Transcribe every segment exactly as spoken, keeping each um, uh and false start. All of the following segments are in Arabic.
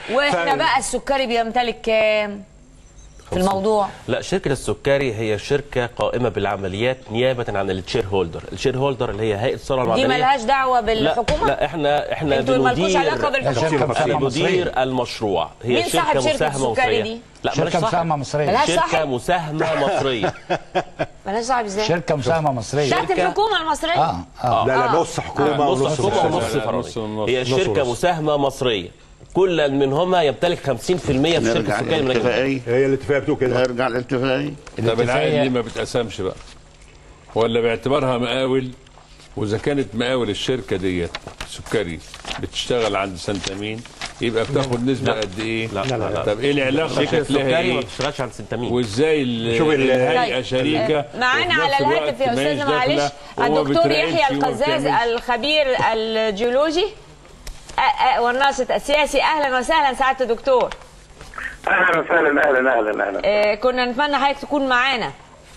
واحنا ف... بقى السكري بيمتلك كام في الموضوع؟ لا، شركة السكري هي شركة قائمة بالعمليات نيابة عن الشير هولدر، الشير هولدر اللي هي هيئة الثروة المعدنية. دي ملهاش دعوة بالحكومة؟ لا, لا احنا احنا انتوا مالكوش علاقة بالحكومة، احنا بندير المشروع. هي مين شركة مساهمة مصرية دي؟ لا شركة مساهمة مصرية. ملهاش شركة صاحب؟ مساهمة مصرية. ملهاش صاحب ازاي؟ شركة مساهمة مصرية تحت الحكومة المصرية؟ اه اه لا لا نص حكومة ونص ونص فرنسي. هي شركة مساهمة مصرية، كل منهما يمتلك خمسين في المية في شركة السكري من الاتفاقية. هي الاتفاقية بتقول كده. نرجع للاتفاقية. طب العائد ليه ما بتقسمش بقى؟ ولا باعتبارها مقاول؟ واذا كانت مقاول الشركه ديت سكري بتشتغل عند سنتامين يبقى بتاخد نسبه قد ايه؟ لا لا لا. طب ايه العلاقه شركه شكلها ايه؟ ايه؟ ما بتشتغلش عند سنتامين. وازاي الهيئه شريكه؟ معانا على الهاتف يا استاذ معلش الدكتور يحيى القزاز الخبير الجيولوجي والناشط السياسي. اهلا وسهلا سعاده الدكتور. اهلا وسهلا. اهلا اهلا اهلا. آه كنا نتمنى حضرتك تكون معانا.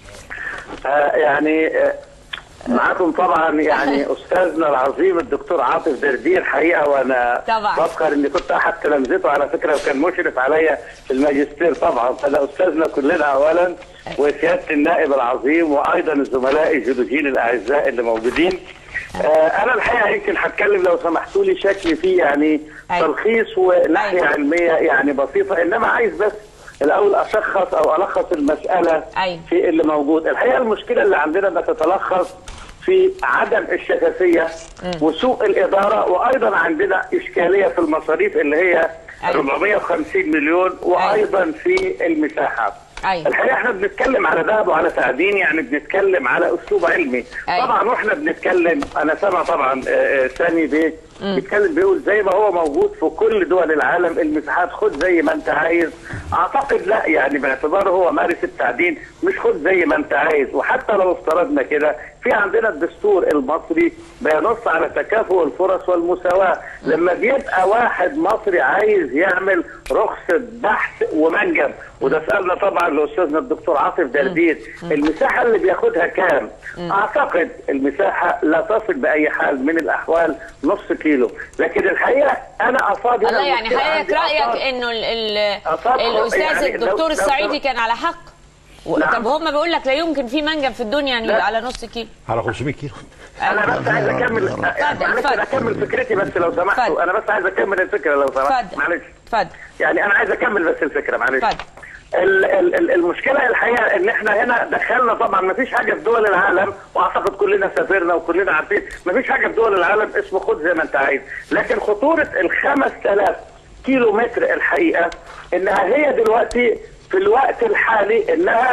آه يعني آه معاكم طبعا يعني استاذنا العظيم الدكتور عاطف دردير حقيقه، وانا بفخر اني كنت احد تلامذته على فكره، وكان مشرف عليا في الماجستير طبعا، فده استاذنا كلنا اولا، وسياده النائب العظيم، وايضا الزملاء الجيولوجيين الاعزاء اللي موجودين. آه انا الحقيقه يمكن هتكلم لو سمحتوا لي شكلي فيه يعني تلخيص وناحيه علميه يعني بسيطه، انما عايز بس الاول اشخص او الخص المساله في اللي موجود. الحقيقه المشكله اللي عندنا بتتلخص في عدم الشفافيه وسوء الاداره، وايضا عندنا اشكاليه في المصاريف اللي هي أربعمائة وخمسين مليون، وايضا في المساحه. أيوة. الحقيقه احنا بنتكلم على ذهب وعلى تعدين، يعني بنتكلم على اسلوب علمي. أيوة. طبعا واحنا بنتكلم انا سامع طبعا سامي بيه بيتكلم بيقول زي ما هو موجود في كل دول العالم المساحات خد زي ما انت عايز. اعتقد لا، يعني باعتباره هو مارس التعدين مش خد زي ما انت عايز. وحتى لو افترضنا كده، في عندنا الدستور المصري بينص على تكافؤ الفرص والمساواه. لما بيبقى واحد مصري عايز يعمل رخصه بحث ومنجم، وده سالنا طبعا لاستاذنا الدكتور عاطف دردير، المساحه اللي بياخدها كام؟ اعتقد المساحه لا تصل باي حال من الاحوال نص كيلو، لكن الحقيقه انا افاضل الله يعني حضرتك رايك انه الاستاذ يعني الدكتور الصعيدي كان على حق؟ نعم. طب هم بيقول لك لا يمكن في منجم في الدنيا انه يبقى على نص كيلو، على خمسمائة كيلو. انا بس عايز اكمل معلش اكمل فكرتي بس لو سمحتوا. انا بس عايز اكمل الفكره لو سمحت معلش. اتفضل. يعني انا عايز اكمل بس الفكره معلش. اتفضل. المشكله الحقيقه ان احنا هنا دخلنا طبعا ما فيش حاجه في دول العالم، واعتقد كلنا سافرنا وكلنا عارفين ما فيش حاجه في دول العالم اسمه خد زي ما انت عايز. لكن خطوره ال خمسة آلاف كيلو متر الحقيقه انها هي دلوقتي في الوقت الحالي انها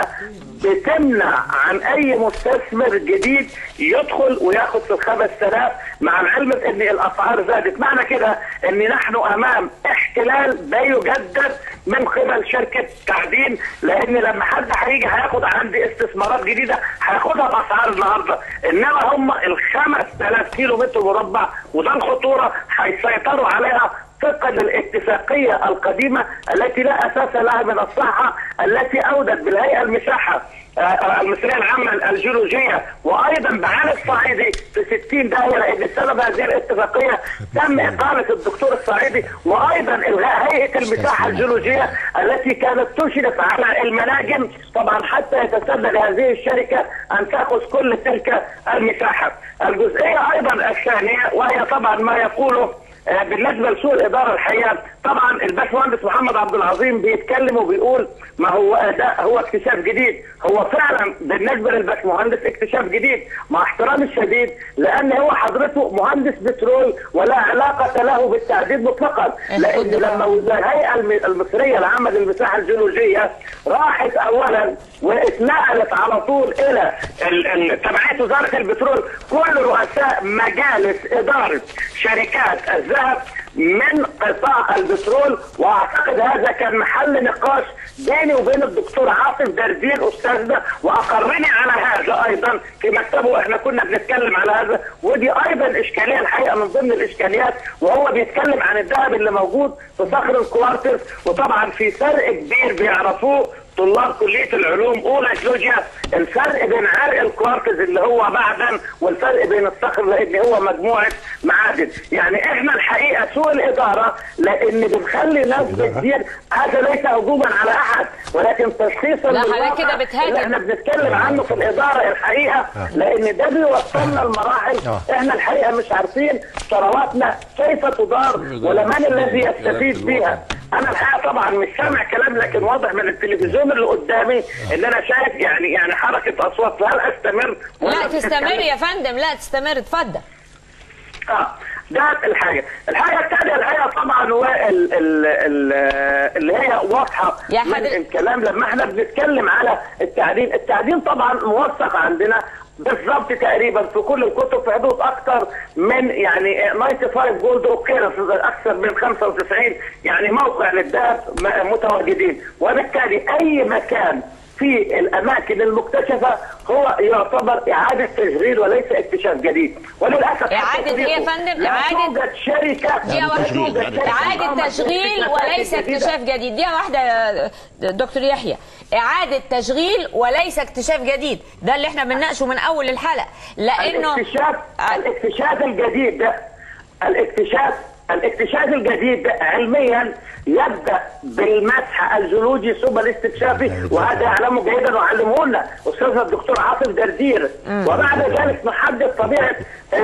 بتمنع عن اي مستثمر جديد يدخل وياخد في الخمس آلاف، مع العلم ان الاسعار زادت. معنى كده ان نحن امام احتلال بيجدد من قبل شركه تعدين، لان لما حد هيجي هياخد عندي استثمارات جديده هياخدها باسعار النهارده، انما هم ال خمس آلاف كيلو متر مربع، وده الخطوره هيسيطروا عليها طبقا للاتفاقيه القديمه التي لا اساس لها من الصحه، التي اودت بالهيئه المساحه المصريه العامه الجيولوجيه، وايضا بعين الصعيدي في ستين داهيه، لان بسبب هذه الاتفاقيه تم اقاله الدكتور الصعيدي، وايضا الغاء هيئه المساحه الجيولوجيه التي كانت تشرف على المناجم طبعا حتى يتسنى لهذه الشركه ان تاخذ كل تلك المساحه. الجزئيه ايضا الثانيه وهي طبعا ما يقوله بالنسبه لسوء الاداره الحقيقه، طبعا الباشمهندس محمد عبد العظيم بيتكلم وبيقول ما هو ده هو اكتشاف جديد. هو فعلا بالنسبه للباشمهندس اكتشاف جديد مع احترامي الشديد، لان هو حضرته مهندس بترول ولا علاقه له بالتعديل مطلقا، لان لما الهيئه المصريه العامه للمساحه الجيولوجيه راحت اولا واتنقلت على طول الى تبعيه وزاره البترول كل رؤساء مجالس اداره شركات الذهب من قطاع البترول، واعتقد هذا كان محل نقاش بيني وبين الدكتور عاطف دردير استاذنا، واقرني على هذا ايضا في مكتبه. احنا كنا بنتكلم على هذا، ودي ايضا اشكاليه الحقيقه من ضمن الاشكاليات، وهو بيتكلم عن الذهب اللي موجود في صخر الكوارتز، وطبعا في فرق كبير بيعرفوه طلاب كليه العلوم اولى جيولوجيا الفرق بين عرق الكوارتز اللي هو معدن والفرق بين الصخر لان هو مجموعه معادن. يعني احنا الحقيقه سوء الاداره لان بنخلي ناس بتدير، هذا ليس هجوما على احد ولكن تشخيصا لا حضرتك كده بتهاجم اللي احنا بنتكلم عنه في الاداره الحقيقه، لان ده بيوصلنا لمراحل احنا الحقيقه مش عارفين ثرواتنا كيف تدار ولا من الذي يستفيد بيها. انا الحقيقه طبعا مش سامع كلام لكن واضح من التلفزيون اللي قدامي ان انا شايف يعني يعني حركه اصوات. هل استمر؟ لا تستمر يا فندم، لا تستمر، اتفضل. اه ده الحاجه، الحاجه الثانيه الحقيقه طبعا هو ال ال ال اللي هي واضحه من الكلام لما احنا بنتكلم على التعدين، التعدين طبعا موثق عندنا بالضبط تقريبا في كل الكتب في حدود اكثر من يعني خمسة وتسعين جولد اوكيرنس، اكثر من خمسة وتسعين يعني موقع للذهب متواجدين، وبالتالي اي مكان في الاماكن المكتشفه هو يعتبر اعاده تشغيل وليس اكتشاف جديد. وللاسف اعاده ايه يا فندم؟ اعاده شركه دي واحده اعاده تشغيل وليس اكتشاف جديد. دي واحده يا دكتور يحيى، اعاده تشغيل وليس اكتشاف جديد، ده اللي احنا بنناقشه من اول الحلقه. لانه الاكتشاف الاكتشاف الجديد ده الاكتشاف الاكتشاف الجديد ده علميا يبدا بالمسح الجيولوجي ثم الاستكشافي، وهذا يعلمه جيدا وعلمه لنا استاذنا الدكتور عاطف دردير. وبعد ذلك نحدد طبيعه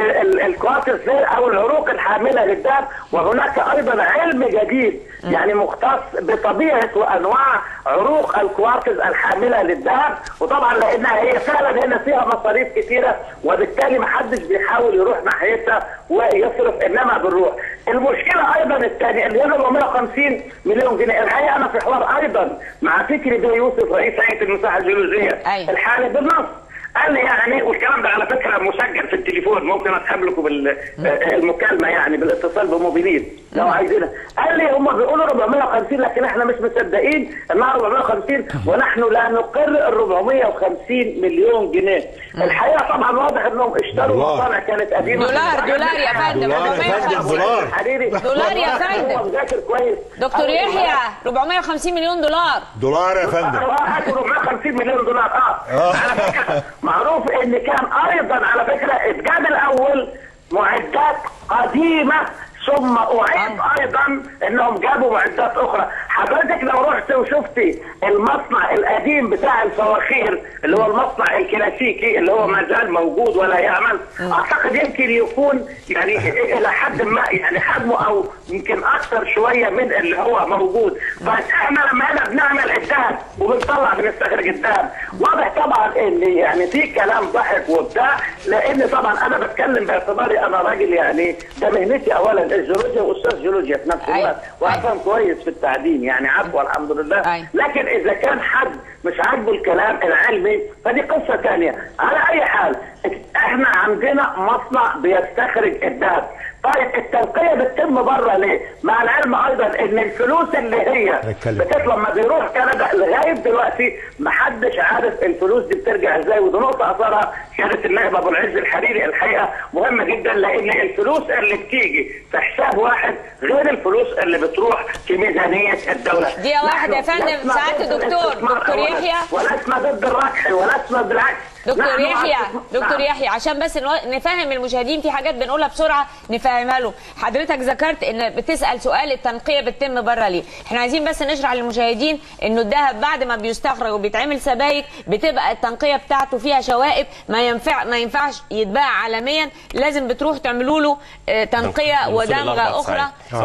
الكوارتز او العروق الحامله للذهب، وهناك ايضا علم جديد يعني مختص بطبيعه وانواع عروق الكوارتز الحامله للذهب، وطبعا لانها هي فعلا هنا فيها مصاريف كثيره وبالتالي ما حدش بيحاول يروح ناحيتها ويصرف، انما بنروح. المشكله ايضا الثانيه اللي هي أربعمائة وخمسين مليون جنيه، الحقيقه انا في حوار ايضا مع فكري بن يوسف رئيس هيئه المساحه الجيولوجيه الحالي بالنص، قال لي يعني والكلام ده على فكره مسجل في التليفون، ممكن اسحب لكم بالمكالمه يعني بالاتصال بموبيلين لو عايزينها. قال لي هم بيقولوا أربعمائة وخمسين لكن احنا مش مصدقين انها أربعمائة وخمسين ونحن لا نقر ال أربعمائة وخمسين مليون جنيه. الحقيقه طبعا واضح انهم اشتروا مصانع كانت قديمه. دولار دولار يا فندم، دولار دولار يا فندم. هو مذاكر كويس دكتور يحيى، أربعمائة وخمسين مليون دولار دولار يا فندم. أربعمائة وخمسين مليون دولار اه على فكره معروف ان كان ايضا على فكره اتجاب الاول معدات قديمه ثم اعيد ايضا انهم جابوا معدات اخرى. حضرتك لو رحت وشفتي المصنع القديم بتاع الفواخير اللي هو المصنع الكلاسيكي اللي هو ما زال موجود ولا يعمل، اعتقد يمكن يكون يعني الى حد ما يعني حجمه او يمكن اكثر شويه من اللي هو موجود. بس احنا لما هنا بنعمل الذهب وبنطلع بنستخرج الذهب، واضح طبعا ان يعني في كلام ضحك وبتاع، لان طبعا انا بتكلم باعتباري انا راجل يعني ده مهنتي اولا الجيولوجيا واستاذ جيولوجيا في نفس الوقت وافهم كويس في التعدين يعني عفوا الحمد لله. أي. لكن اذا كان حد مش عاجبه الكلام العلمي فدي قصه ثانيه. على اي حال احنا عندنا مصنع بيستخرج الذهب. طيب التنقيه بتتم بره ليه؟ مع العلم ايضا ان الفلوس اللي هي بتطلع لما بيروح كندا لغايه دلوقتي ما حدش عارف الفلوس دي بترجع ازاي، ودي نقطه اثرها كانت النائب ابو العز الحريري الحقيقه مهمه جدا، لان الفلوس اللي بتيجي في حساب واحد غير الفلوس اللي بتروح في ميزانيه الدوله. دي واحد يا فندم سعاده الدكتور دكتور يحيى، ولسنا ضد الربح ولسنا بالعكس. دكتور يحيى دكتور يحيى عشان بس نفهم المشاهدين في حاجات بنقولها بسرعه نفهمها لهم. حضرتك ذكرت ان بتسال سؤال التنقيه بتتم بره ليه؟ احنا عايزين بس نشرح للمشاهدين انه الذهب بعد ما بيستخرج وبيتعمل سبائك بتبقى التنقيه بتاعته فيها شوائب ما ينفع ما ينفعش يتباع عالميا، لازم بتروح تعملوا له تنقيه ودمغه اخرى.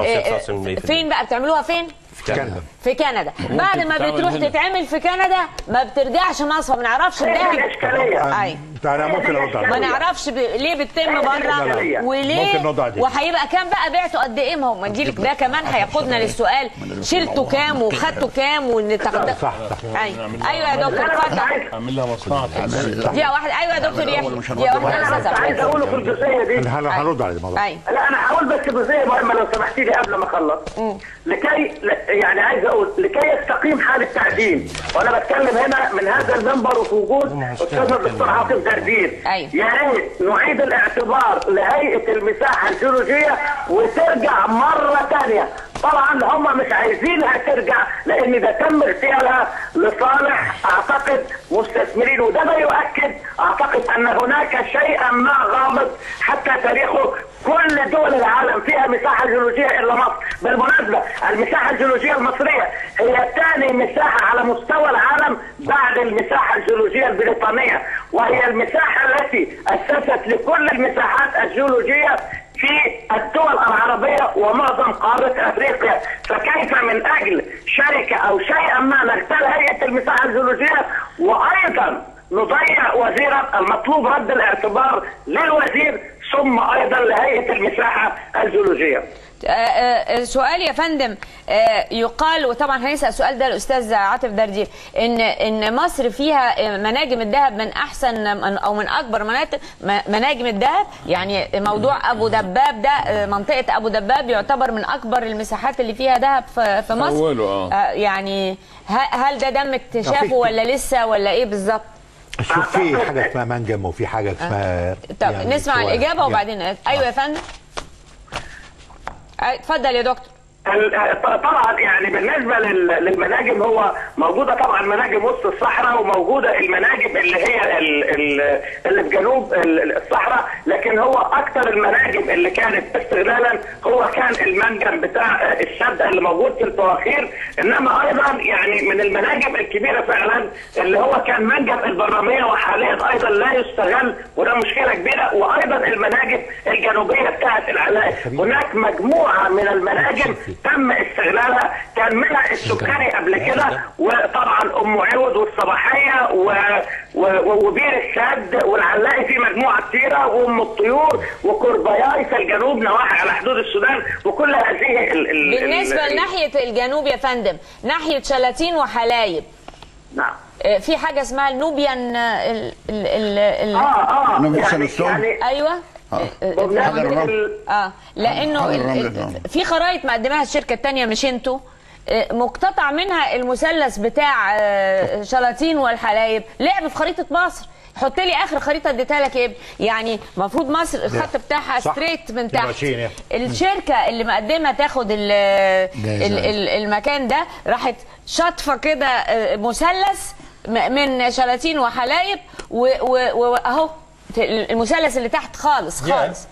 فين بقى بتعملوها فين؟ في كندا. في كندا. بعد ما بتروح تتعمل في كندا ما بترجعش مصر، ما نعرفش الذهب. ايوه انا ممكن ارد عليك. ما نعرفش ب... ليه بتتم بره وليه وهيبقى كام بقى بعته قد ايه؟ ما هو منديلك ده كمان هياخدنا للسؤال شلته كام وخدته كام وان تاخد. صح صح. ايوه ايوه يا دكتور اتفضل. اعمل لها مصنع دي واحده. ايوه يا دكتور يحيى دي واحده انا عايز اقوله في الجزئيه دي. انا هرد على الموضوع. لا انا هقول بس جزئيه مهمه لو سمحتي لي قبل ما اخلص. لكي يعني عايز اقول لكي يستقيم حال التعدين، وانا بتكلم هنا من هذا المنبر وفي وجود استاذنا الدكتور عاطف دردير. يا ريت نعيد الاعتبار لهيئه المساحه الجيولوجيه وترجع مره ثانيه طبعا هم مش عايزينها ترجع لان ده تم اغتيالها لصالح اعتقد مستثمرين، وده ما يؤكد اعتقد ان هناك شيئا ما غامض حتى تاريخه. كل دول العالم فيها مساحه جيولوجيه الا مصر. بالمناسبه المساحه الجيولوجيه المصريه هي ثاني مساحه على مستوى العالم بعد المساحه الجيولوجيه البريطانيه، وهي المساحه التي اسست لكل المساحات الجيولوجيه في الدول العربيه ومعظم قاره افريقيا. فكيف من اجل شركه او شيئا ما نغتال هيئه المساحه الجيولوجيه وايضا نضيع وزيرا؟ المطلوب رد الاعتبار للوزير ثم ايضا لهيئه المساحه الجيولوجيه. سؤال يا فندم، يقال وطبعا هنسال السؤال ده الاستاذ عاطف دردير ان ان مصر فيها مناجم الذهب من احسن او من اكبر مناطق مناجم الذهب، يعني موضوع ابو دباب ده منطقه ابو دباب يعتبر من اكبر المساحات اللي فيها ذهب في مصر. اوله اه يعني هل ده تم اكتشافه ولا لسه ولا ايه بالظبط؟ شوف في حاجه اسمها منجم وفي حاجه اسمها طب يعني نسمع الاجابه وبعدين ايوه يا فندم. اتفضل يا دكتور. طبعا يعني بالنسبه للمناجم هو موجوده طبعا مناجم وسط الصحراء وموجوده المناجم اللي هي اللي في جنوب الصحراء، لكن هو اكثر المناجم اللي كانت استغلالا هو كان المنجم بتاع الشد اللي موجود في الفواخير. انما ايضا يعني من المناجم الكبيره فعلا اللي هو كان منجم البراميه وحاليا ايضا لا يستغل وده مشكله كبيره، وايضا المناجم الجنوبيه بتاعت العلاء. هناك مجموعه من المناجم تم استغلالها كان منها السكري قبل كده، وطبعا ام عوض والصباحيه و... و... وبير السد والعلاقي في مجموعه كثيره، وام الطيور وكورباياي في الجنوب نواحي على حدود السودان، وكل هذه ال... ال... بالنسبه ال... لناحيه الجنوب يا فندم ناحيه شلاتين وحلايب. نعم. في حاجه اسمها النوبيان ال... ال... ال... اه اه يعني, يعني ايوه اه اه لانه في خرائط مقدماها الشركه الثانيه مش انتوا، مقتطع منها المثلث بتاع شلاتين والحلايب لعب في خريطه مصر. حط لي اخر خريطه اديتها لك ايه؟ يعني المفروض مصر الخط بتاعها ستريت من تحت. الشركه اللي مقدمه تاخد ال ال المكان ده راحت شاطفه كده مثلث من شلاتين وحلايب واهو المثلث اللي تحت خالص خالص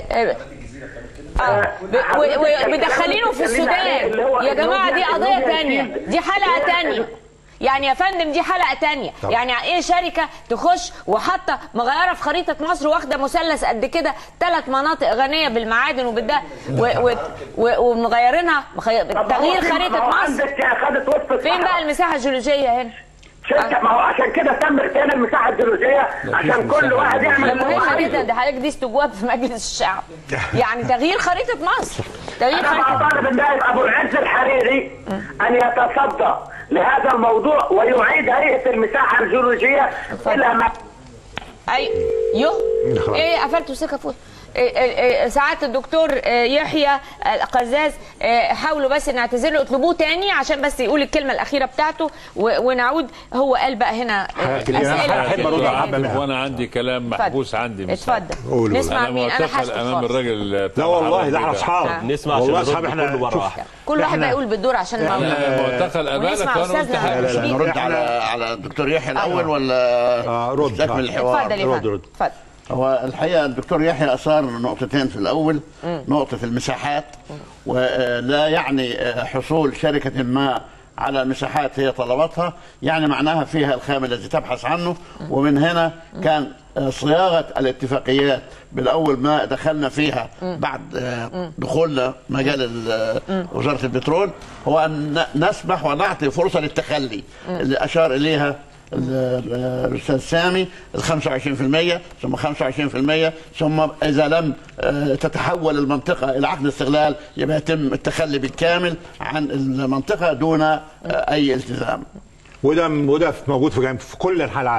اه وبدخلينه في السودان. يا جماعه دي قضيه ثانيه، دي حلقه ثانيه يعني يا فندم، دي حلقه ثانيه. يعني ايه شركه تخش وحاطه مغيره في خريطه مصر واخده مثلث قد كده ثلاث مناطق غنيه بالمعادن وبالده ومغيرينها تغيير خريطه مصر؟ فين بقى المساحه الجيولوجيه هنا؟ شركه ما هو عشان كده تم اغتيال المساحه الجيولوجيه عشان كل واحد يعمل مهمه جدا. ده حضرتك دي استجواب في مجلس الشعب، يعني تغيير خريطه مصر. تغيير انا خريطه طالب النائب ابو العز الحريري ان يتصدى لهذا الموضوع ويعيد هيئه المساحه الجيولوجيه الى ما اي يو ايه قفلتوا سكه فوق. ساعات الدكتور يحيى القزاز حاولوا بس نعتذر له، اطلبوه تاني عشان بس يقول الكلمه الاخيره بتاعته ونعود. هو قال بقى هنا اسئله وانا عندي كلام محبوس عندي. اتفضل نسمع مين. انا معتقل امام الراجل لا والله ده احنا اصحاب نسمع والله اصحاب احنا كل مره واحده كل واحد بقى يقول بالدور عشان انا معتقل امامك وانا قلت نرد على على الدكتور يحيى الاول ولا رد نستكمل الحوار؟ اتفضل يا فندم اتفضل. هو الحقيقه الدكتور يحيى اثار نقطتين في الاول. م. نقطه المساحات، ولا يعني حصول شركه ما على مساحات هي طلبتها، يعني معناها فيها الخام الذي تبحث عنه. ومن هنا كان صياغه الاتفاقيات بالاول ما دخلنا فيها بعد دخولنا مجال وزاره البترول هو ان نسمح ونعطي فرصه للتخلي اللي اشار اليها الاستاذ سامي، ال خمسة وعشرين بالمئة ثم خمسة وعشرين بالمئة ثم اذا لم تتحول المنطقه الى عقد استغلال يبقى يتم التخلي بالكامل عن المنطقه دون اي التزام. وده وده موجود في في كل انحاء العالم.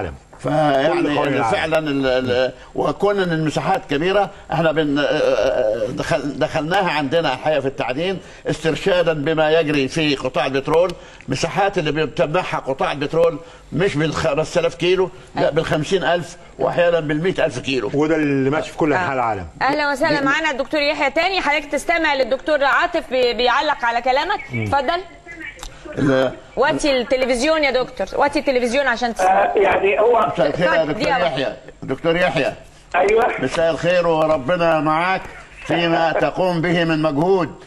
فيعني فعلا ال ال وكون ان المساحات كبيره احنا بن دخل دخلناها عندنا الحقيقه في التعدين استرشادا بما يجري في قطاع البترول. مساحات اللي بتمنحها قطاع البترول مش بال خمسة آلاف كيلو، لا بال خمسين ألف واحيانا بال مئة ألف كيلو، وده اللي ماشي في كل انحاء العالم. اهلا وسهلا. معانا الدكتور يحيى تاني، حضرتك تستمع للدكتور عاطف بيعلق على كلامك. اتفضل. واتي التلفزيون يا دكتور، واتي التلفزيون عشان تسمع. آه يعني هو مساء الخير يا دكتور يحيى. دكتور يحيى ايوه مساء الخير وربنا معاك فيما تقوم به من مجهود.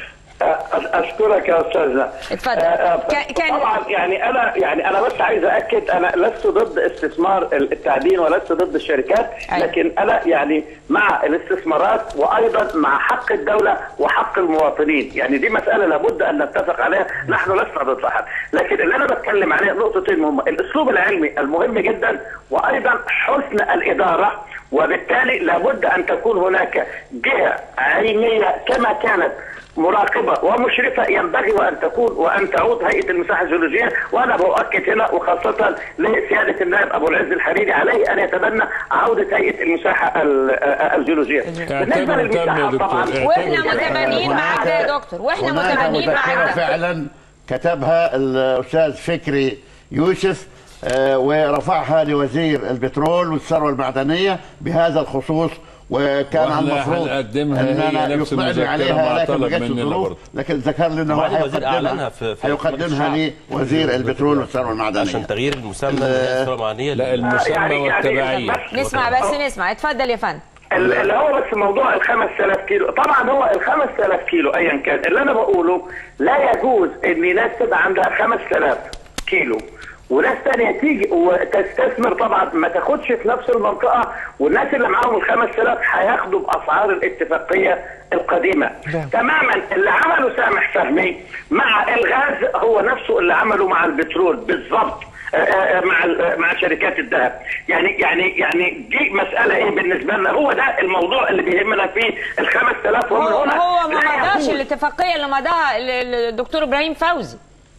اشكرك يا استاذنا. اتفضل. كان طبعا يعني انا يعني انا بس عايز اكد، انا لست ضد استثمار التعدين ولست ضد الشركات، لكن انا يعني مع الاستثمارات وايضا مع حق الدوله وحق المواطنين، يعني دي مساله لابد ان نتفق عليها، نحن لسنا ضد احد، لكن اللي انا بتكلم عليه نقطتين مهمه، الاسلوب العلمي المهم جدا وايضا حسن الاداره، وبالتالي لابد ان تكون هناك جهه علميه كما كانت مراقبة ومشرفة ينبغي وأن تكون وأن تعود هيئة المساحة الجيولوجية. وأنا بؤكد هنا وخاصة لسيادة النائب أبو العز الحريري عليه أن يتبنى عودة هيئة المساحة الجيولوجية. بالنسبة للمساحة طبعا وإحنا متبنين معك يا دكتور، وإحنا متبنين معك. فعلا كتبها الأستاذ فكري يوسف ورفعها لوزير البترول والثروة المعدنية بهذا الخصوص، وكان المفروض اننا يطلعني عليها لكن ما جاتش الظروف، لكن ذكر لي انه هيقدمها هيقدمها لوزير البترول والثروه المعدنيه عشان تغيير المسمى من الثروه المعدنيه. لا المسمى والتبعيه. نسمع بس نسمع. اتفضل يا فندم. اللي هو بس موضوع ال خمسة آلاف كيلو، طبعا هو ال خمسة آلاف كيلو ايا كان، اللي انا بقوله لا يجوز ان ناس تبقى عندها خمسة آلاف كيلو وناس تانية تيجي وتستثمر، طبعا ما تاخدش في نفس المنطقة، والناس اللي معاهم ال خمسة آلاف هياخدوا بأسعار الاتفاقية القديمة تماما. اللي عمله سامح فهمي مع الغاز هو نفسه اللي عمله مع البترول بالظبط، مع مع شركات الذهب. يعني يعني يعني دي مسألة ايه بالنسبة لنا؟ هو ده الموضوع اللي بيهمنا فيه ال خمسة آلاف. ومن هنا هو ما مضاش الاتفاقية اللي مضاها الدكتور ابراهيم فوزي.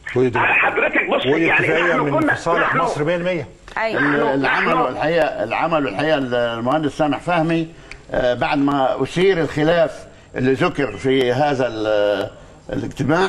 حضرتك بص يعني احنا كنا في صالح مصر مية بالمية. ايوه العمل الحقيقه العمل الحقيقه المهندس سامح فهمي بعد ما اثير الخلاف اللي ذكر في هذا الاجتماع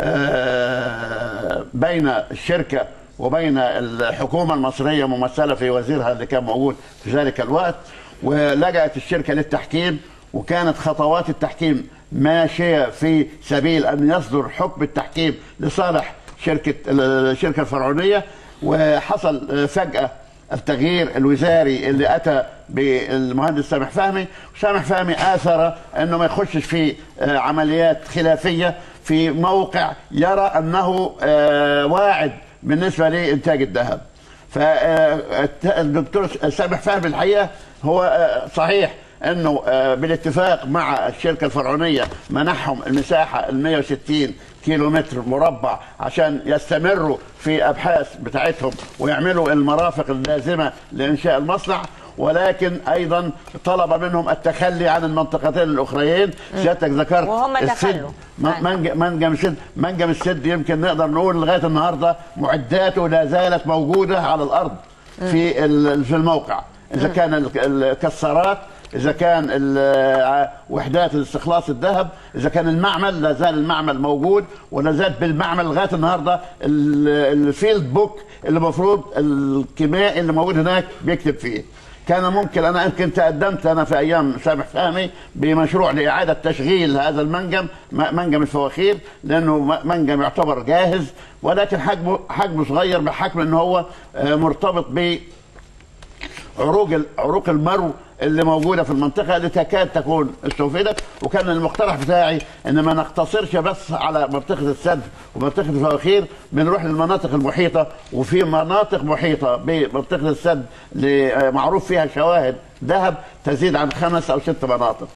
بين الشركه وبين الحكومه المصريه ممثله في وزيرها اللي كان موجود في ذلك الوقت، ولجأت الشركه للتحكيم، وكانت خطوات التحكيم ماشيه في سبيل ان يصدر حكم التحكيم لصالح شركه الشركه الفرعونيه. وحصل فجاه التغيير الوزاري اللي اتى بالمهندس سامح فهمي، وسامح فهمي اثر انه ما يخشش في عمليات خلافيه في موقع يرى انه واعد بالنسبه لانتاج الذهب. فالدكتور سامح فهمي الحقيقه هو صحيح انه بالاتفاق مع الشركه الفرعونيه منحهم المساحه ال مئة وستين كيلو متر مربع عشان يستمروا في ابحاث بتاعتهم ويعملوا المرافق اللازمه لانشاء المصنع، ولكن ايضا طلب منهم التخلي عن المنطقتين الاخريين. سيادتك ذكرت وهم تخلوا منجم السد. منجم السد يمكن نقدر نقول لغايه النهارده معداته لا زالت موجوده على الارض في في الموقع، اذا كان الكسارات، إذا كان وحدات استخلاص الذهب، إذا كان المعمل لا زال المعمل موجود، ولا زال بالمعمل لغاية النهاردة الفيلد بوك اللي المفروض الكيميائي اللي موجود هناك بيكتب فيه. كان ممكن أنا يمكن تقدمت أنا في أيام سامح فهمي بمشروع لإعادة تشغيل هذا المنجم، منجم الفواخير، لأنه منجم يعتبر جاهز، ولكن حجمه حجمه صغير بحكم أنه هو مرتبط ب عروق عروق المرو اللي موجوده في المنطقه اللي تكاد تكون استوفدت. وكان المقترح بتاعي ان ما نقتصرش بس على منطقه السد ومنطقه الفواخير، بنروح للمناطق المحيطه، وفي مناطق محيطه بمنطقه السد معروف فيها شواهد ذهب تزيد عن خمس او ست مناطق.